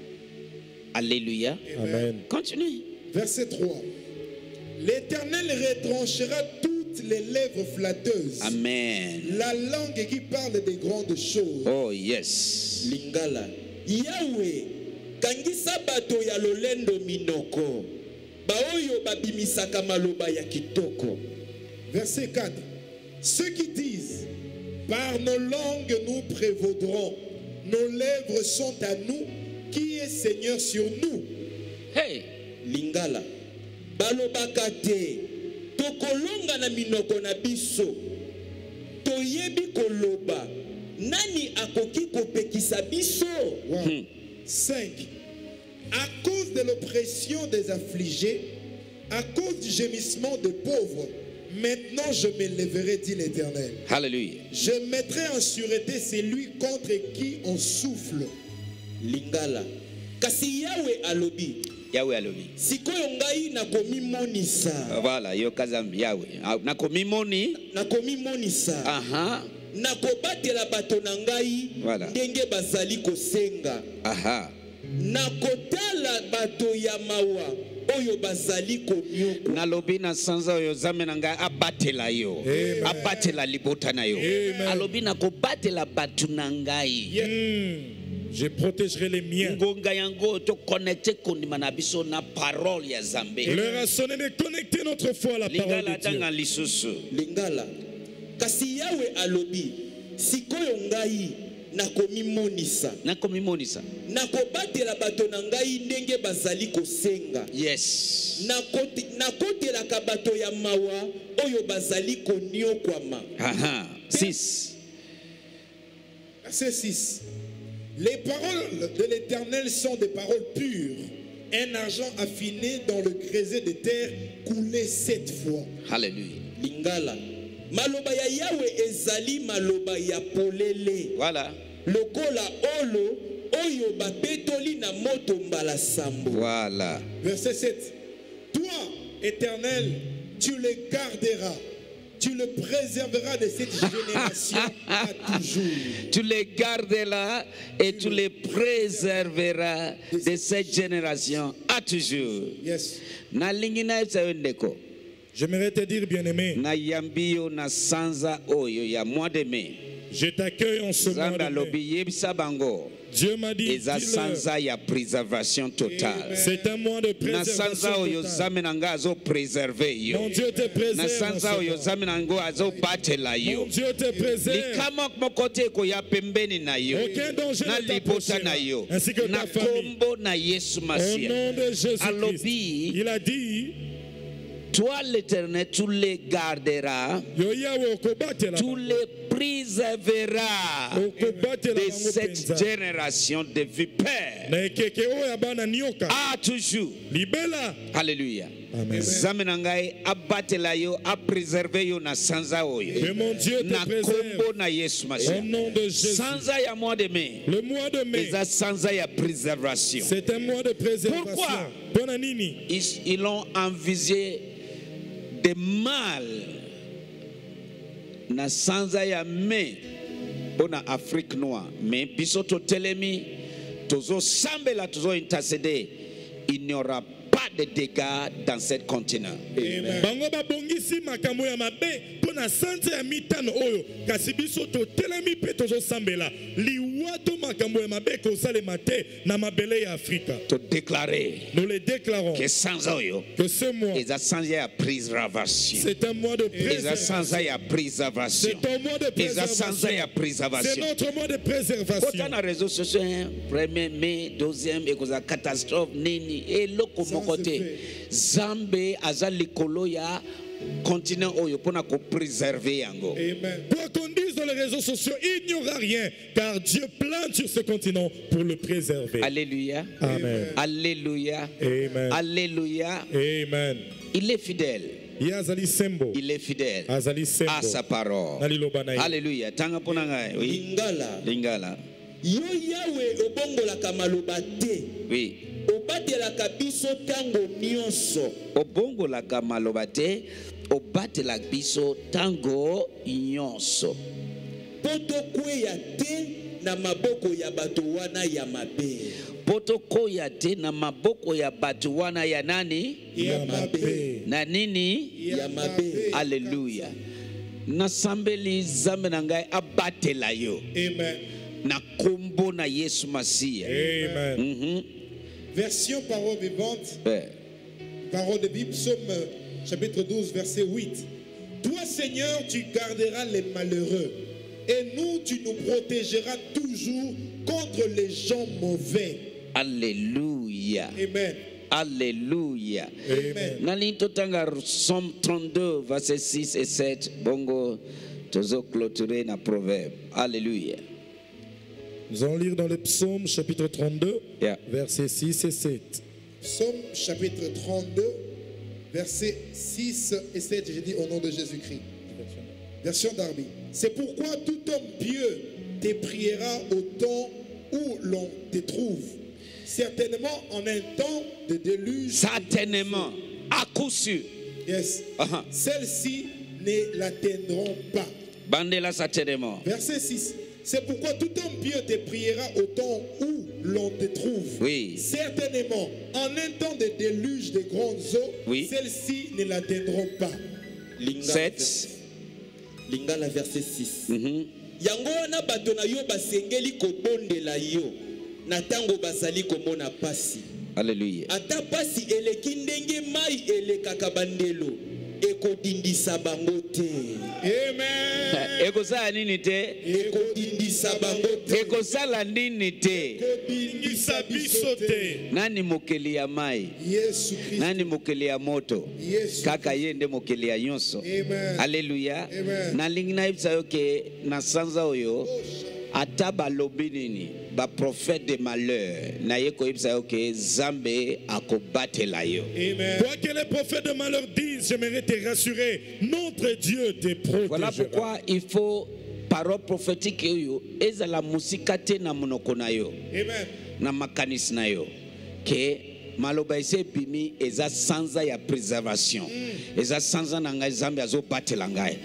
Alléluia. Amen. Continue. Verset 3. L'Éternel retranchera toutes les lèvres flatteuses. Amen. La langue qui parle des grandes choses. Oh yes. Lingala Yahweh kangisa bato ya lolendo minoko baoyo babimisaka maloba ya kitoko. Verset 4. Ceux qui disent, par nos langues nous prévaudrons, nos lèvres sont à nous, qui est Seigneur sur nous? Hey. Lingala balobaka te tokolonga na minoko na biso toyebi koloba nani akoki kopekisa biso. Wow. 5. À cause de l'oppression des affligés, à cause du gémissement des pauvres, maintenant je m'élèverai, dit l'Éternel. Hallelujah. Je mettrai en sûreté celui contre qui on souffle. Lingala kasi Yahweh alobi Yahweh alobi. sikoyo ngai nakomimonisa Voilà, yo kazambi Yahweh. Nakomimoni. nakomimonisa Aha. nakobatela bato na ngai Voilà. ndenge bazali kosenga Aha. nakotala bato ya mawa oyo bazali konyoka. Nalobi na sanza oyo Nzambe na ngai abatela yo. Amen. Abatela libota na yo. Amen. Alobi na kobatela batu na ngai. Je protégerai les miens. Ngonga yango to connecter kondima na biso na parole ya Nzambe. L'heure a sonné de connecter notre foi à la parole Lingala de Dieu. tanga lisusu. Lingala kasi Yahweh alobi sikoyo ngai nakomimonisa Nakomimonisa. nakobatela bato na ngai ndenge bazali kosenga. Yes. nakotelaka bato ya mawa oyo bazali konyokwama. Aha. 6. Verset 6. Les paroles de l'Éternel sont des paroles pures, un argent affiné dans le creuset de terre coulé 7 fois. Hallelujah. Lingala maloba ya Yahweh ezali maloba ya polele Voilà. lokola olo oyo bapetoli na moto mbala sambo. Voilà. Verset 7. Toi, Éternel, tu le garderas, tu le préserveras de cette génération à toujours. Tu les garderas et tu les préserveras de cette génération à toujours. Yes. Na lingi na ndeko. J'aimerais te dire, bien-aimé, Na yambio na sanza oyo ya mois de mai. Je t'accueille en ce mois Nzambe de mai. alobi yebisa bango Dieu m'a dit, eza dis-le, sanza ya préservation totale. c'est un mois de Na sanza préservation oyo totale. Nzambe na nga azo préserver yo. Mon Dieu te préserve. Na en ce sanza oyo mois. Nzambe na ngo azo batela Mon yo. Dieu te préserve. Likama moko te koya pembeni na yo. Aucun danger Na ne libota na t'approchera, yo. ainsi que Na ta famille. kombo na Yesu Au Masia. nom de Jésus-Christ. Alobi, Il a dit, toi l'Éternel, tu les garderas, Yo Yahweh, okobatela tu bango. les préserveras Okobatela de bango cette penza. génération de vipères. Na ekeke oyo ya bana nioka. À toujours. Libela. Alléluia. Amen. Nzambe na ngai abatela yo, a préserver yo na sanza oyo. Que mon Dieu te Na préserve. kombo na Yesu Au Masia. nom de Jésus. Sanza ya mois de mai. Le mois de mai, Eza sanza ya préservation. c'est un mois de préservation. Pourquoi? Bona nini? Ils ont envisagé des mal na sanza ya mai bona Afrique noire. Mais biso to telemi tozo sambela tozo intercéder. Il n'y aura pas de dégâts dans ce continent. Bango babongisi makambo ya mabe pona sanza ya mitano oyo kasi biso to telemi pe tozo sambela liwato makambo ya mabe kosalema te na mabele ya Afrika. To déclarer Nous le déclarons que sanza oyo que ce mois eza sanza ya préservation. c'est un mois de Eza préservation. sanza ya préservation. C'est un mois de Eza sanza ya préservation. C'est préservation. notre mois de préservation. Autant na réseaux sociaux, hein, premier mai, deuxième, et cause catastrophe, nini, et loko mokote. Zambe aza likolo ya continent oyo pona ko préserver yango. Amen. Quoi qu'on dise dans les réseaux sociaux, il n'y aura rien, car Dieu plane sur ce continent pour le préserver. Alléluia. Amen. Alléluia. Amen. Alléluia. Amen. Il est fidèle. Yazali sembo. Il est fidèle Azali sembo. à sa parole. Naliloba na ye. Alléluia. Tanga pona ngai. Oui. lingala Lingala. yo yawe obongolaka maloba te Oui. obatelaka biso ntango nyonso Obongolaka maloba te, obatela biso tango nyonso. mpo tokweya te na maboko ya bato wana ya mabe Potokoya te na maboko ya bato wana ya nani? Ya mabe. Na nini? ya mabe Alléluia. Nasambeli Nzambe na ngai abatela yo Amen. na kombo na Yesu Masia. Amen. Mhm. Version parole vivante, Eh. parole de Bible, psaume chapitre 12, verset 8. Toi, Seigneur, tu garderas les malheureux, et nous, tu nous protégeras toujours contre les gens mauvais. Alléluia. Amen. Alléluia. Amen. Nali totanga Somme 32 verset 6 et 7 bongo tozo clôturer na proverbe. Alléluia. Nous allons lire dans le psaume chapitre 32, Yeah. versets 6 et 7. Psaume chapitre 32, versets 6 et 7, j'ai dit au nom de Jésus-Christ. Version Darby. C'est pourquoi tout homme pieux te priera au temps où l'on te trouve. Certainement en un temps de déluge. Certainement, à coup sûr. Yes. Aha. Celles-ci ne l'atteindront pas. Bandela certainement. Verset 6. C'est pourquoi tout homme pieux te priera au temps où l'on te trouve. Oui. Certainement, en un temps de déluge de grandes eaux, Oui. celles-ci ne l'atteindront pas. lingala 7. lingala verset 6 Mhm. yango wana bato na yo basengeli kobondela yo na ntango bazali komona pasi Alléluia. ata pasi eleki ndenge mai elekaka bandelo ekodindisa bango te Amen. Ekosala nini te? ekodindisa bango te Ekosala nini te? Ingisa biso te. Nani mokeli ya mai? Yesu Christ. Nani mokeli ya moto? Yesu. Kaka ye nde mokeli ya nyonso. Amen. Alléluia. Amen. Nalingi nayebisa yo ke na sanza oyo ata balobi nini baprofete de malheur naye koyebisa yo ke Nzambe akobatela yo. Amen. Quoi que les prophètes de malheur disent, j'aimerais te rassurer, notre Dieu te Voilà protégera. pourquoi il faut parole prophétique oyo ezala musika te na monoko na yo Amen. na makanisi na yo ke maloba ese bimi eza sanza ya préservation eza sanza na ngai Nzambe azobatela ngai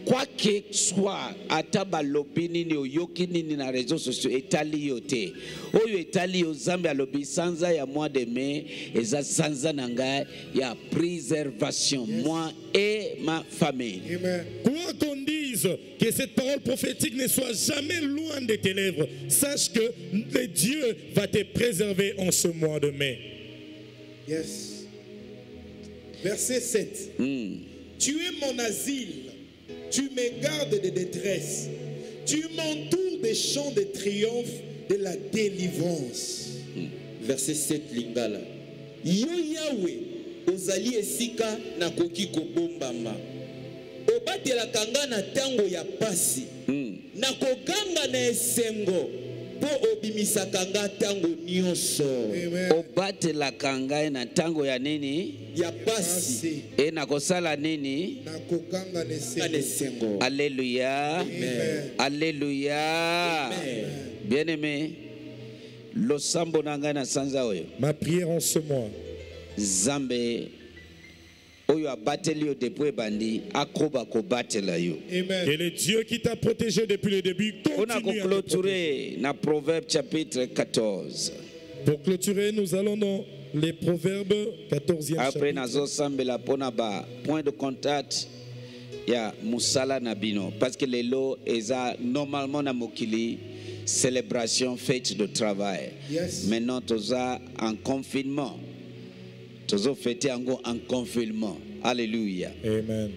quoi que soit ata balobi nini oyoki nini na réseaux sociaux etali yo te oyo etali yo Nzambe alobi sanza ya mois de mai eza sanza na ngai ya préservation moi et ma famille. Amen. Quoi qu'on dise que cette parole prophétique ne soit jamais loin de tes lèvres, sache que le Dieu va te préserver en ce mois de mai. Yes. Verset 7. Tu es mon asile, tu me gardes de détresse, tu m'entoures des chants de triomphe de la délivrance. Verset 7 lingala. Yo Yahweh, ozali esika na koki kobombama. Obatela kanga na tango ya pasi. Na koganga na esengo po obimisa kanga tango nyonso. Amen. Obatela kanga na tango ya nini Ya pasi. e na kosala nini. Na kokanga Na nesengo. esengo. Alléluia. Amen. Alléluia. Bien-aimé, losambo na ngai na sanza oyo Ma prière en ce mois, Nzambe oyo abateli yo depuis ebandi akoba kobatela yo. Amen. que le Dieu qui t'a protégé depuis le début On a continue à te protéger. clôturé na Proverbe chapitre 14. Pour clôturer, nous allons dans les Proverbes 14e Après chapitre. nazo sambela pona ba point de contact ya musala na bino parce que lelo eza normalement na mokili célébration fête de travail. Yes. Maintenant toza en confinement. Tozo fêter en confinement. Alléluia. Amen.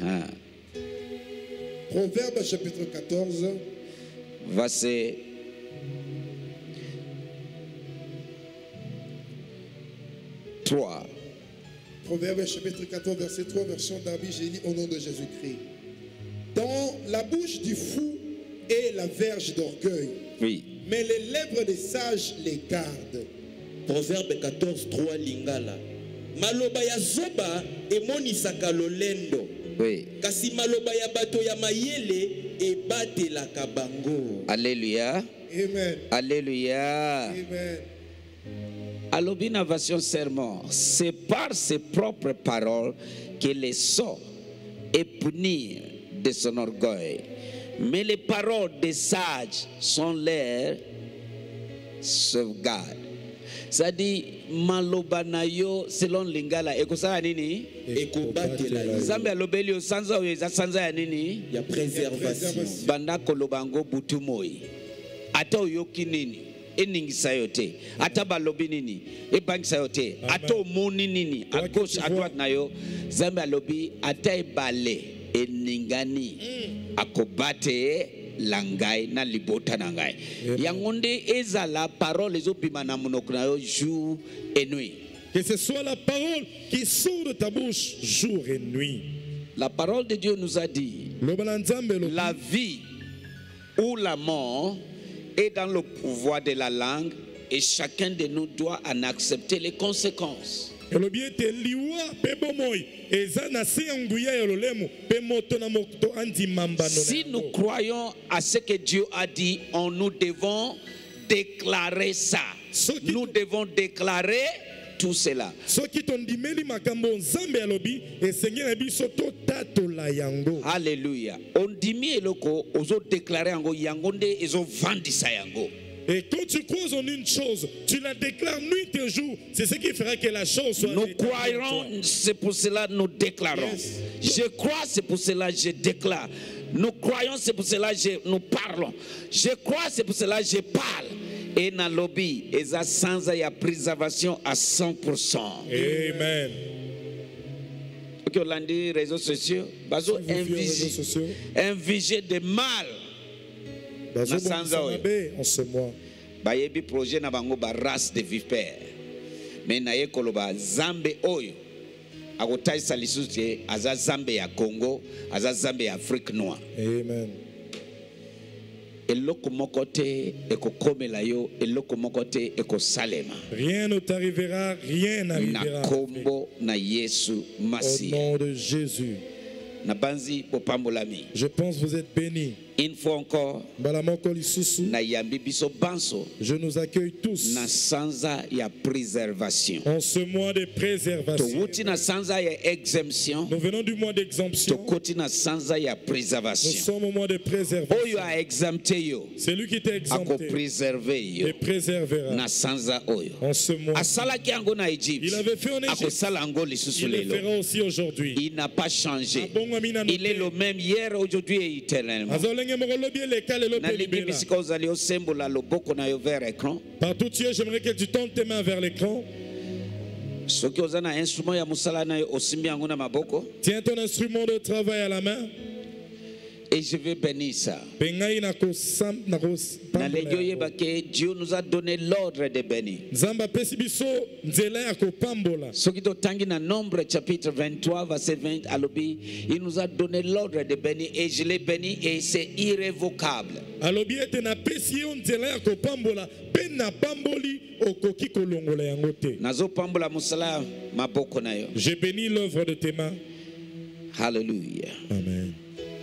Proverbe chapitre 14, Verset 3. Proverbe chapitre 14, verset 3, version Darby, j'ai lu au nom de Jésus-Christ. Dans la bouche du fou est la verge d'orgueil, Oui. mais les lèvres des sages les gardent. Proverbe 14, 3 lingala. Maloba ya zoba emonisaka lolendo. Oui. Kasi maloba ya bato ya mayele ebatelaka bango. Alléluia. Amen. Alléluia. Amen. Alobina version serment, c'est par ses propres paroles qu'il les sort et punir de son orgueil. Mais les paroles des sages sont leur sauvegarde. Ça dit malobana yo selon lingala ekosala nini? Ekobatela yo. Nzambe alobeli yo sanza oyo eza sanza ya nini? Ya préservation. Banda kolobango butu moi. Ata oyoki nini? Eningisa yo te. Ata balobi nini? Ebangisa yo te. Ata omoni nini? À gauche, à droite na yo. Nzambe alobi ata ebale eningani. Akobate langai na libota na ngai. Yango nde ezala parole ezobima na monoko na yo jour et nuit. Que ce soit la parole qui sort de ta bouche jour et nuit. La parole de Dieu nous a dit Loba Nzambe lo- la vie ou la mort est dans le pouvoir de la langue et chacun de nous doit en accepter les conséquences. elobi ete liwa pe bomoi eza na se ya nguya ya lolemo pe moto na moto andima mbano na Si yango. nous croyons à ce que Dieu a dit, nous devons déclarer ça. Nous devons déclarer tout cela. soki tondimeli makambo nzambe alobi esengeli na biso totatola yango. Alléluia. On dit mi eloko ozo déclarer yango yango nde ezo vandisa yango. Et quand tu crois en une chose, tu la déclares nuit et jour. C'est ce qui fera que la chose soit Nous véritable en croyons, toi. c'est pour cela nous déclarons. Yes. Je crois, c'est pour cela je déclare. Nous croyons, c'est pour cela nous parlons. Je crois, c'est pour cela je parle. Et dans le lobby, et ça sans y a préservation à 100%. Amen. Ok, on l'a dit, réseaux sociaux, bazo Si vous fiez aux réseaux sociaux, invigé de mal. bazo Masanza bongisa oyo. mabe en ce mois. Bayebi projet na bango ba race de vipère. Mais na ye koloba zambe oyo. Akotaisa lisusu te aza zambe ya Congo, aza zambe ya Afrique noire. Amen. Eloko moko te ekokomela yo, eloko moko te ekosalema. Rien ne t'arrivera, rien Na n'arrivera. kombo na Yesu Au Masiya. nom de Jésus. Na banzi popambolami. Je pense que vous êtes bénis. Une fois encore, mbala moko lisusu na yambi biso banso je nous accueille tous na sanza ya préservation. en ce mois de préservation. Towuti na sanza ya exemption, Nous venons du mois d'exemption. tokoti na sanza ya Nous préservation. sommes au mois de préservation. Oyo a exempté yo, Celui qui t'est ako exempté préserver yo et préservera na sanza oyo. en ce mois. Asalaki yango na Egypte, Il avait fait en Égypte. akosala yango lisusu Il le lelo. fera aussi aujourd'hui. Il n'a pas changé. Abongwami na Il est noté. le même hier, aujourd'hui et éternellement. Azolenge moko lobi eleka lelo pe Nalingi libela. bisika ozali osembola loboko na yo vers écran. Partout tu es, j'aimerais que tu tends tes mains vers l'écran. Soki oza na instrument ya mosala na yo osimbi yango na maboko. Tiens ton instrument de travail à la main. Et je vais bénir ça. Pengai na kosam na Nalingi oyeba ke Dieu nous a donné l'ordre de bénir. Nzamba pesi biso nzela ya kopambola. Soki totangi na Nombre chapitre 23 verset 20 alobi, il nous a donné l'ordre de bénir et je l'ai béni et c'est irrévocable. Alobi ete na pesi yo nzela ya kopambola pe na pamboli okoki kolongola yango te. Nazo pambola musala maboko na yo. Je bénis l'œuvre de tes mains. Hallelujah. Amen.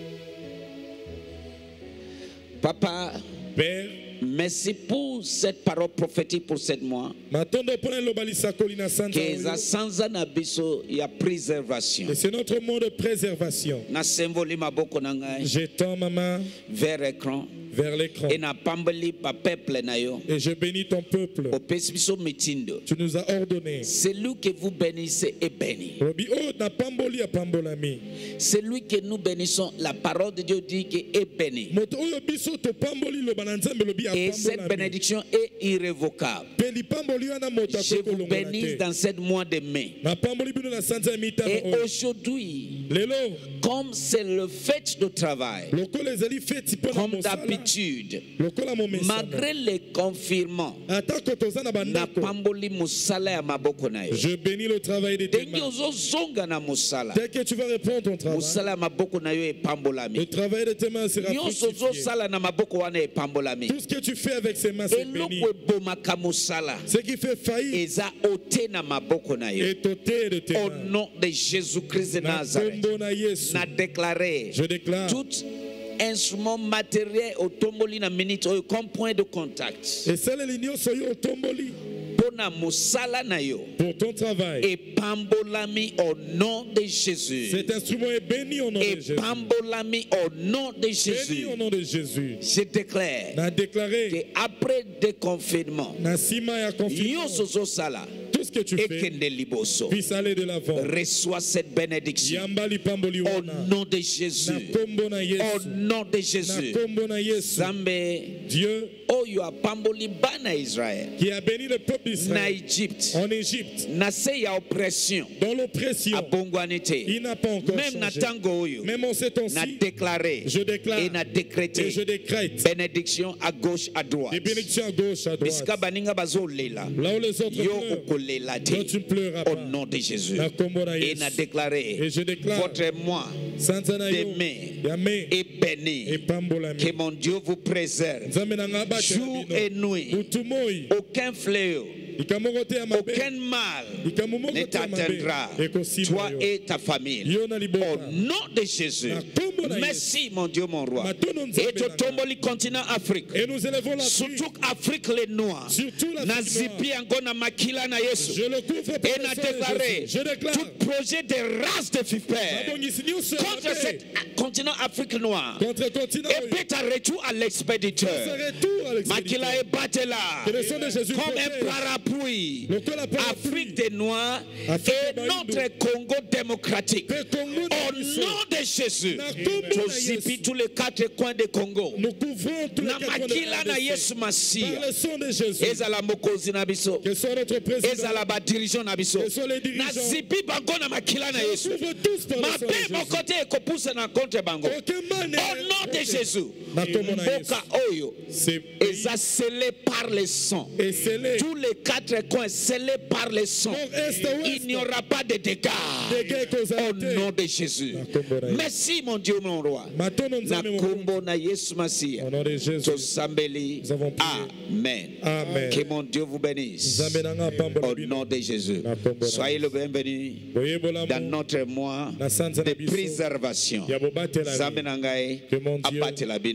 Papa, Père, merci pour cette parole prophétique pour cette mois. matondo pona lobalisa kolina sanza. Que za sanza na biso ya préservation. Et c'est notre mot de préservation. Na semboli maboko na ngai J'étends ma main vers écran vers l'écran et na pamboli pa peuple na yo. et je bénis ton peuple. Opesi biso mitindo. Tu nous as ordonné. Celui que vous bénissez est béni. Robi oh na pamboli a pambolami. Celui que nous bénissons, la parole de Dieu dit qu'il est béni. Moto oyo biso to pamboli lo bananzambe lobi a Et cette pambolami. bénédiction est irrévocable. Pe li pamboli wana moto Je vous akolongola bénis te. dans ce mois de mai. Na pamboli bino na sanza mitano Et oyo. aujourd'hui, Lelo comme c'est le fête de travail, lokola ezali feti pona comme mosala. d'habitude, Lokola momesana. malgré les confinements, Atako toza na na bandako. pamboli musala ya maboko na yo. Je bénis le travail de tes Ndenge mains. ozozonga na musala, Dès que tu vas répondre ton travail, musala ya maboko na yo le epambolami. travail de tes mains sera Nyonso fructifié. ozosala na maboko wana epambolami. Tout ce que tu fais avec ces mains, c'est béni. Eloko ebomaka musala Ce qui fait faillite eza ote na maboko na yo. est ôté de tes Au mains. nom de Jésus-Christ de Na Nazareth, kombo na Yesu, na déclaré je déclare tout instrument matériel otomboli na minute oyo comme point de contact esaleli nyonso yo otomboli pona mosala na yo pour ton travail. epambolami au nom de Jésus. Cet instrument est béni au nom de Jésus. Epambolami au nom de Béni Jésus. au nom de Jésus. Je déclare Na déclaré, que après déconfinement, na sima ya confinement, nyonso ozosala tout ce que tu fais ekende liboso. puisse aller de l'avant. Reçois cette bénédiction Yamba lipamboli au wana. nom de Jésus. Na kombo na Au Yesu. nom de Na Jésus. kombo na Yesu. Zambe Dieu oyo apamboli bana Israël qui a béni le peuple na d'Israël Egypte en Égypte, na se ya oppression dans l'oppression, abongwani te. il n'a pas encore Même na changé. tango oyo Même en ces na temps-ci, déclaré je déclare et na et décrété je décrète bénédiction à gauche à droite. des bénédictions à gauche, à Bisika droite. baninga bazolela Là où les autres yo pleurent, okolela toi tu ne te pleureras au pas. nom de Jésus. Na kombo na Et Yesu. na déclaré Et je déclare, votre mois Sanza na yo, demain Yame, est béni. et pambolami. Que mon Dieu vous préserve Nzambe na nga abate na jour bino. et nuit. Butu moi, Aucun fléau, likamoko te ya mabe, aucun mal likamoko ne te ya mabe, t'atteindra, ekosimba toi yo. et ta famille. Yo na Au liboka. nom de Jésus. Na kombo na Merci, mon Dieu, mon roi. Matono nzambe Et na nga. totomboli continent Afrique. Et nous élevons la Surtout Afrique les Noirs. Surtout l'Afrique Nazipi noire. yango na makila na Yesu. Je le couvre par Et le na sang de déclaré Jésus. Je déclare, tout projet de race de FIPER abongisi nyonso ya contre mabe, ce continent Afrique noire. contre le continent Et oyo, peut un retour à l'expéditeur. ce retour à l'expéditeur. Makila ebatela. Que le sang de Jésus Comme protège. un parapluie. Lokola parapluie. Afrique des Noirs Afrique et des Noirs. notre Congo démocratique. Pe Congo na Au biso. nom de Jésus, Na kombo na tozipi Yesu. tous les quatre coins de Congo. Nous couvrons tous les Na quatre coins de makila na RDC. Yesu Par Masia. le sang de Jésus. Ezala mokozi na biso. Que soit notre président. Ezala ba dirigeant na biso. Que soient les Na dirigeants. zipi bango na makila na Nous Yesu. couvrons tous par le sang de Mabe Jésus. mokote ekopusa na contre bango. Aucun mal n'est- Au nom de Jésus. Na kombo na Yesu. Mboka oyo C'est eza scellé par le sang. et scellé. Tous les quatre coins scellés par le sang. Nord, est, ouest. Il n'y aura pas de dégâts. Dégâts cause Au arrêtés. nom de Jésus. Na kombo na Yesu. Merci mon Dieu, mon roi. Matono Na nzambe mo- kombo na Yesu Masia. Au nom de Jésus. Tosambeli. Nous avons prié. Amen. Amen. Que mon Dieu vous bénisse. Nzambe na nga pambola Au bino. nom de Jésus. Na kombo na Soyez Yesu. le bienvenu Boyebola dans mo. notre mois Na sanza de na biso. préservation. Ya bobatela Zambe bino. na ngai Que mon Dieu abatela bino.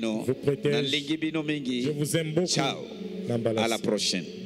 bino vous protège. nalingi bino mingi Je vous aime beaucoup. ciao Nambala à la si. prochaine.